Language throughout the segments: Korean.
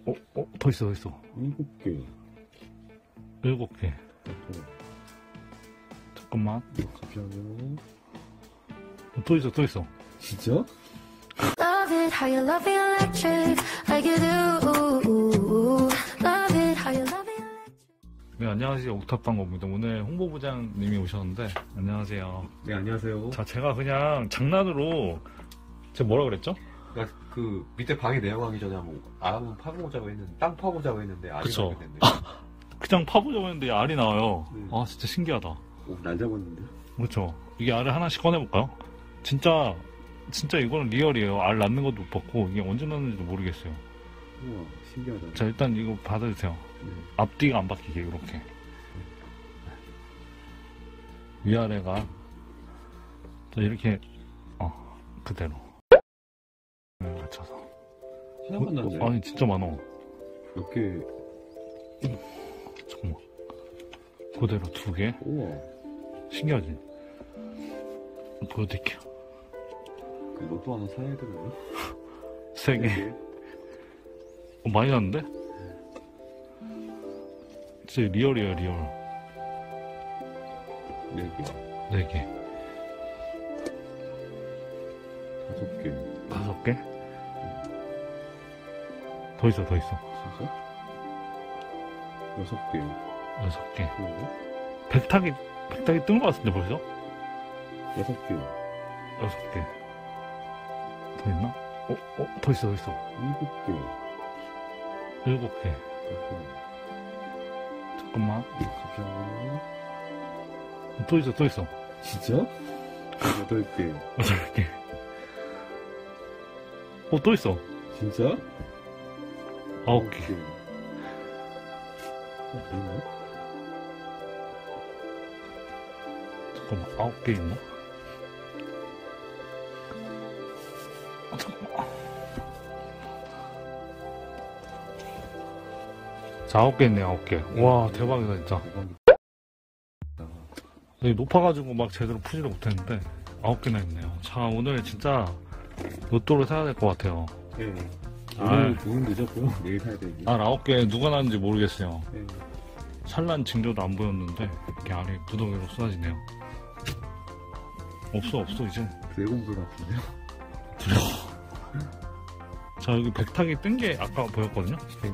더 있어, 더 있어. 7개. 7개. 잠깐만. 잠시만요. 또 있어, 또 있어. 진짜? Love it how you love me electric like you do. Love it how you love me electric. 네, 안녕하세요. 옥탑방법입니다. 오늘 홍보부장님이 오셨는데, 안녕하세요. 네, 안녕하세요. 자, 제가 그냥 장난으로, 제가 뭐라 그랬죠? 그러니까 그 밑에 방에 내려가기 전에 한번 알을 파보자고 했는데, 땅 파보자고 했는데 알이 그쵸. 나게 됐네. 그냥 파보자고 했는데 알이 나와요. 네. 아, 진짜 신기하다. 오, 날 잡았는데? 그렇죠. 이게 알을 하나씩 꺼내볼까요? 진짜 이거는 리얼이에요. 알 낳는 것도 못 봤고, 이게 언제 낳는지도 모르겠어요. 우와, 신기하다. 자, 일단 이거 받아주세요. 네. 앞뒤가 안 바뀌게, 이렇게. 위아래가, 자, 이렇게, 그대로. 맞춰서. 하나만 났네. 아니, 진짜 많아. 몇 개? 잠깐만. 그대로 2개. 우와. 신기하지? 보여드릴게요. 그 로또 하나 사야 되나요? 3개. 많이 났는데? 진짜 리얼이에요, 리얼. 4개. 4개. 5개. 5개? 더 있어, 더 있어. 진짜? 6개. 6개. 그런가? 백탁이 뜬 것 같은데 벌써? 6개. 6개. 더 있나? 더 있어, 더 있어. 7개. 7개. 잠깐만. 잠시만요. 또 있어, 또 있어. 진짜? 8개. 8개. 또 있어. 진짜? 9개. 있나? 잠깐만, 9개 있나? 잠깐만. 자, 9개 있네, 9개. 와, 대박이다, 진짜. 여기 높아가지고 막 제대로 푸지도 못했는데, 9개나 있네요. 자, 오늘 진짜 로또를 사야 될 것 같아요. 네. 알. 오늘 늦었고요. 내일 사야 되니. 알 9개 누가 났는지 모르겠어요. 네. 산란 징조도 안 보였는데, 이렇게 알이 무더기로 쏟아지네요. 없어, 이제. 드래곤볼 같은데요? 자, 여기 백탁이 뜬 게 아까 보였거든요?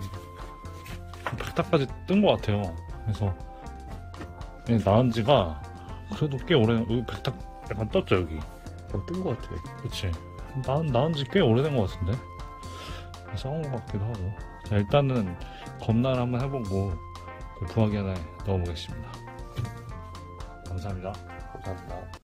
백탁까지 뜬 것 같아요. 그래서, 나은 지가 그래도 꽤 오래, 여기 백탁 약간 떴죠, 여기. 뜬 것 같아. 그치. 나은 지 꽤 오래된 것 같은데? 싸운 것 같기도 하고. 자, 일단은 검날 한번 해보고, 부화기 하나에 넣어보겠습니다. 감사합니다. 감사합니다.